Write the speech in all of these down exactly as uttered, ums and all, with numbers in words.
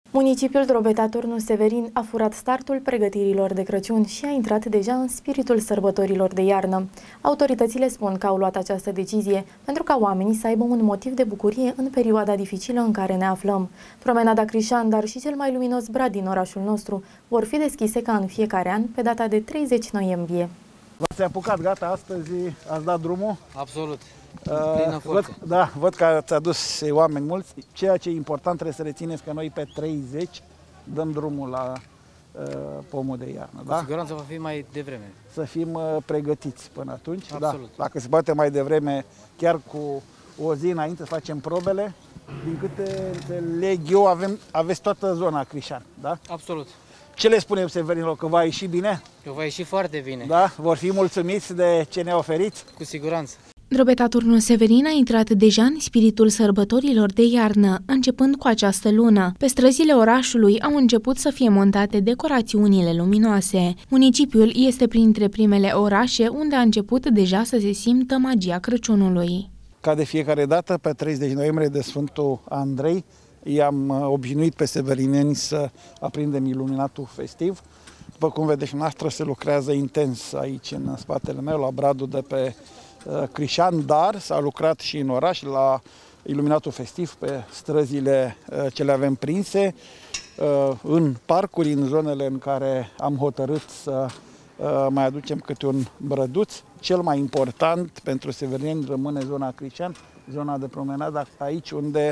Municipiul Drobeta-Turnu Severin a furat startul pregătirilor de Crăciun și a intrat deja în spiritul sărbătorilor de iarnă. Autoritățile spun că au luat această decizie pentru ca oamenii să aibă un motiv de bucurie în perioada dificilă în care ne aflăm. Promenada Crișan, dar și cel mai luminos brad din orașul nostru vor fi deschise ca în fiecare an pe data de treizeci noiembrie. V-ați apucat, gata, astăzi ați dat drumul? Absolut. Uh, văd, da, văd că ați adus oameni mulți. Ceea ce e important trebuie să rețineți că noi pe treizeci dăm drumul la uh, pomul de iarnă. Cu da? siguranță va fi mai devreme. Să fim uh, pregătiți până atunci. Absolut. Da. Dacă se poate mai devreme, chiar cu o zi înainte să facem probele. Din câte înțeleg eu, avem, aveți toată zona Crișan, da? Absolut. Ce le spunem severinilor, că va ieși bine? Că va ieși foarte bine. Da? Vor fi mulțumiți de ce ne oferiți? Cu siguranță. Drobeta-Turnu Severin a intrat deja în spiritul sărbătorilor de iarnă, începând cu această lună. Pe străzile orașului au început să fie montate decorațiunile luminoase. Municipiul este printre primele orașe unde a început deja să se simtă magia Crăciunului. Ca de fiecare dată, pe treizeci noiembrie de Sfântul Andrei, i-am obișnuit pe severineni să aprindem iluminatul festiv. După cum vedeți noastră, se lucrează intens aici în spatele meu, la bradul de pe uh, Crișan, dar s-a lucrat și în oraș la iluminatul festiv pe străzile uh, ce le avem prinse, uh, în parcuri, în zonele în care am hotărât să uh, mai aducem câte un brăduț. Cel mai important pentru severineni rămâne zona Crișan, zona de promenadă, aici unde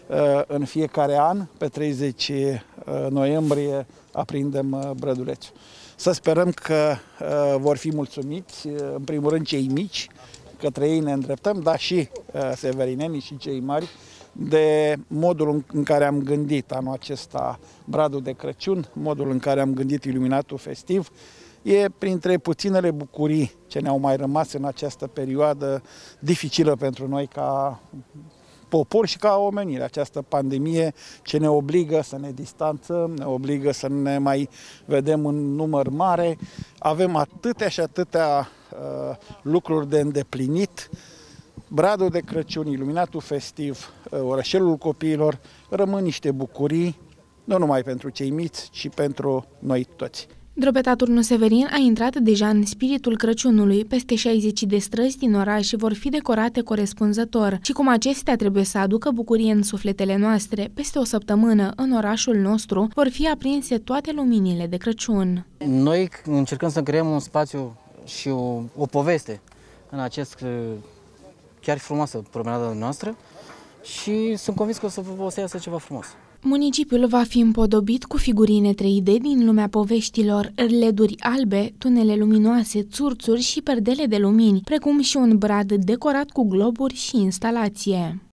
în fiecare an, pe treizeci noiembrie, aprindem brădulețul. Să sperăm că vor fi mulțumiți, în primul rând cei mici, către ei ne îndreptăm, dar și severinenii și cei mari, de modul în care am gândit anul acesta bradul de Crăciun, modul în care am gândit iluminatul festiv. E printre puținele bucurii ce ne-au mai rămas în această perioadă dificilă pentru noi ca popor și ca omenire. Această pandemie ce ne obligă să ne distanțăm, ne obligă să ne mai vedem în număr mare. Avem atâtea și atâtea uh, lucruri de îndeplinit. Bradul de Crăciun, iluminatul festiv, uh, orășelul copiilor rămân niște bucurii, nu numai pentru cei mici, ci pentru noi toți. Drobeta-Turnu Severin a intrat deja în spiritul Crăciunului. Peste șaizeci de străzi din oraș vor fi decorate corespunzător și cum acestea trebuie să aducă bucurie în sufletele noastre, peste o săptămână în orașul nostru vor fi aprinse toate luminile de Crăciun. Noi încercăm să creăm un spațiu și o, o poveste în acest chiar frumoasă promenadă noastră și sunt convins că o să, o să iasă ceva frumos. Municipiul va fi împodobit cu figurine trei D din lumea poveștilor, leduri albe, tunele luminoase, țurțuri și perdele de lumini, precum și un brad decorat cu globuri și instalație.